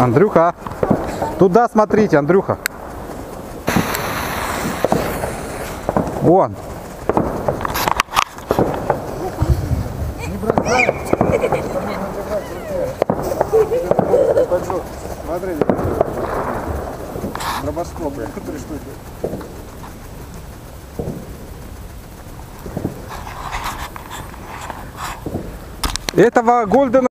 Андрюха, туда смотрите, Андрюха. Вон. Смотри, дробоскопы, 3 штуки. Этого Golden